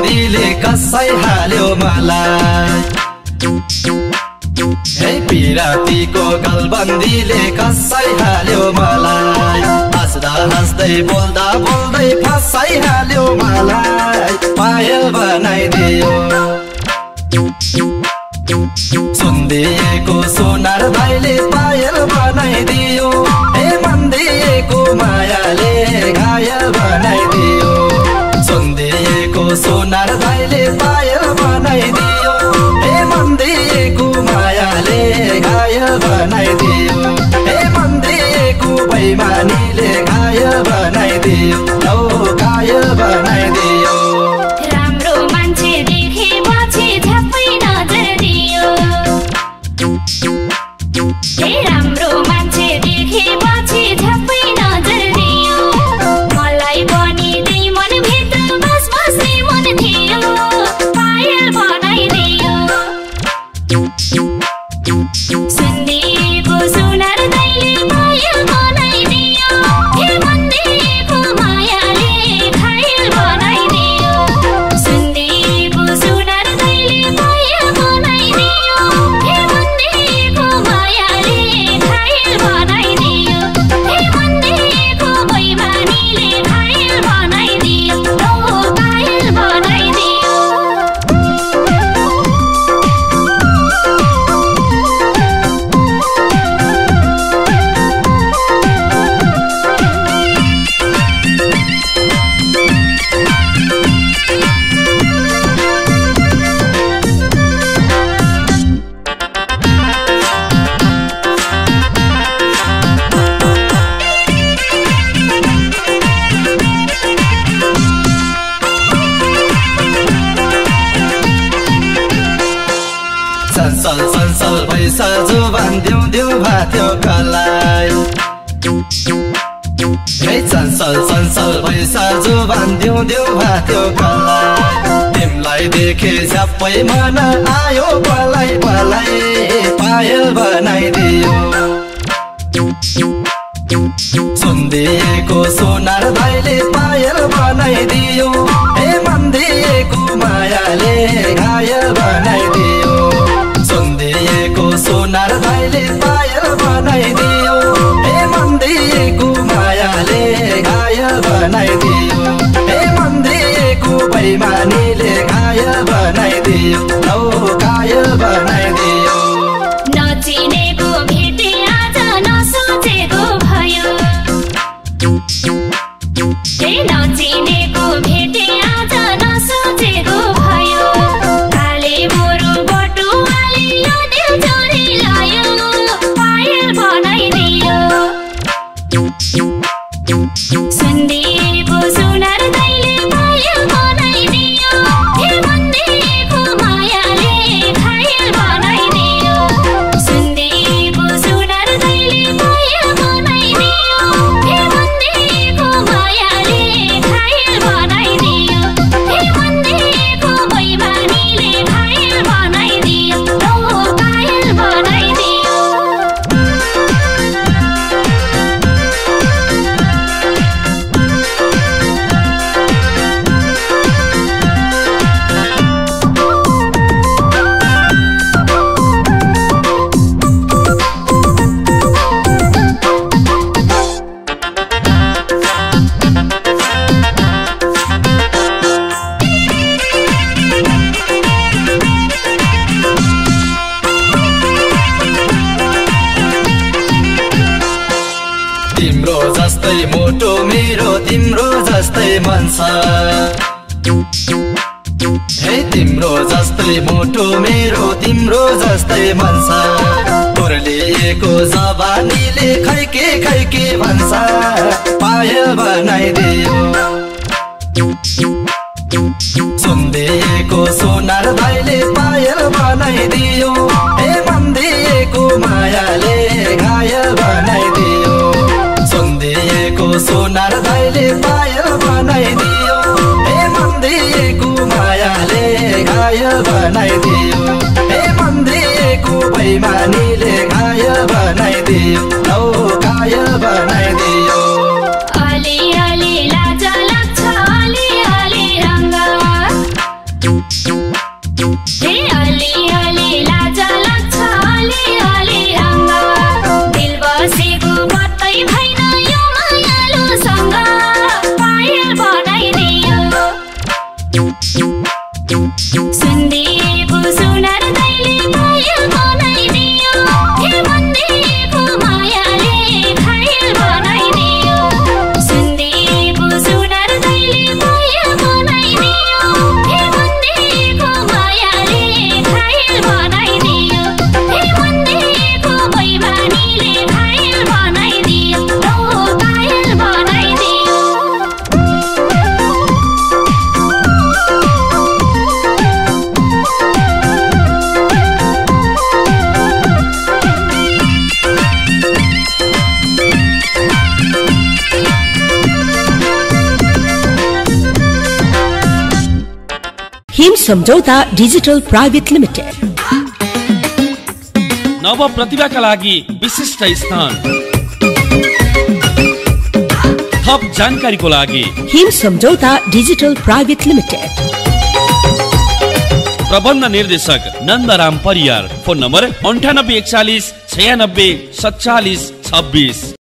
बेइमानीले कसै हाल्यो मलाई हे पिरातीको गलबन्दीले कसै हाल्यो मलाई हाँस्दा हाँस्दै बोल्दा बोल्दै फसाइ हाल्यो मलाई पायल बनाइदियो सुन्दिएको सोनार भाइले पायल बनाइदियो हे मन्दिएको मायाले घायल बनाइदियो सुन्दिएको सोनार भाइले पायल बनाइदियो हे मन्दिएको मायाले घायल बनाइदियो हे मन्दिएको बेइमानीले घायल बनाइदियो औ घायल बनाइदियो राम्रो मान्छे देखेपछि झ्याप्पै नजर दियो हे राम्रो मान्छे देखेपछि झ्याप्पै नजर दियो मलाई पनि त्यही मनभित्र बस बस्ने मन थियो पायल बनाइदियो सुन्दिएको सोनार दाइले पायल बनाइदियो हे मन्दिएको मायाले घायल बनाइदियो सुन्दिएको सोनार दाइले पायल बनाइदियो हे मन्दिएको मायाले घायल बनाइदियो हे मन्दिएको बेइमानीले घायल बनाइदियो औ घायल बनाइदियो सनसल सनसल पैसा जुबान दिउँ दिउँ भाथ्यो कलाई हे सनसल सनसल पैसा जुबान दिउँ दिउँ भाथ्यो कलाई तिमलाई देखे झ्याप्पै मन आयो पलाई पलाई पायल बनाइदियो सुन्दिएको सोनार भाइले पायल बनाइदियो हे मन्दिएको मायाले घायल बनाइदियो सुन्दिएको सोनार भाइले पायल बनाइदियो हे मन्दिएको मायाले घायल बनाइदियो हे मन्दिएको बेइमानीले घायल बनाइदियो औ घायल बनाइदियो नचिनेको भेटे आज नसोचेको भयो हे नचिनेको भेटे आज नसोचेको भयो काले मोरो बटुवाले यो दिल चोरी लायो पायल बनाइदियो सुन्दिएको सोनार दाइले पायल बनाइदियो हे मन्दिएको मायाले घायल बनाइदियो सुन्दिएको सोनार दाइले पायल बनाइदियो हे मन्दिएको मायाले घायल बनाइदियो हे मन्दिएको बेइमानीले घायल बनाइदियो औ घायल बनाइदियो तिम्रो जस्तै मोटो मेरो तिम्रो जस्तै मन छ हे तिम्रो जस्तै मोटो मेरो तिम्रो जस्तै मन छ तोर्लिएको जवानीले खैके खैके भन्छ पायल बनाइदियो सुन्दिएको सोनार भाइले पायल बनाइदियो हे मन्दिएको मायाले घायल बनाइदियो सुन्दिएको सोनार भाइले पायल बनाइदियो हे मन्दिएको मायाले घायल बनाइदियो हे मन्दिएको बेइमानीले घायल बनाइदियो औ घायल बनाइदियो अलि अलि लाज लाग्छ अलि अलि रङ्ग सम्झौता डिजिटल प्राइभेट लिमिटेड। नव प्रतिभाका लागि विशिष्ट स्थान। थप जानकारीको लागि हिम सम्झौता डिजिटल प्राइभेट लिमिटेड। प्रबन्ध निर्देशक नन्दराम परियार। Phone number 98 41 96 47 26।